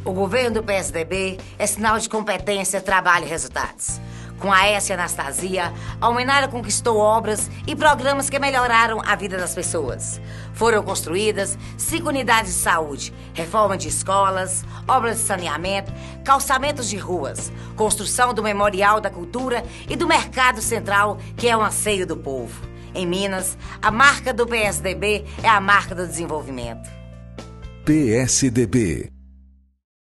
O governo do PSDB é sinal de competência, trabalho e resultados. Com a Aécia Anastasia, a Almenara conquistou obras e programas que melhoraram a vida das pessoas. Foram construídas 5 unidades de saúde, reforma de escolas, obras de saneamento, calçamentos de ruas, construção do Memorial da Cultura e do Mercado Central, que é um anseio do povo. Em Minas, a marca do PSDB é a marca do desenvolvimento. PSDB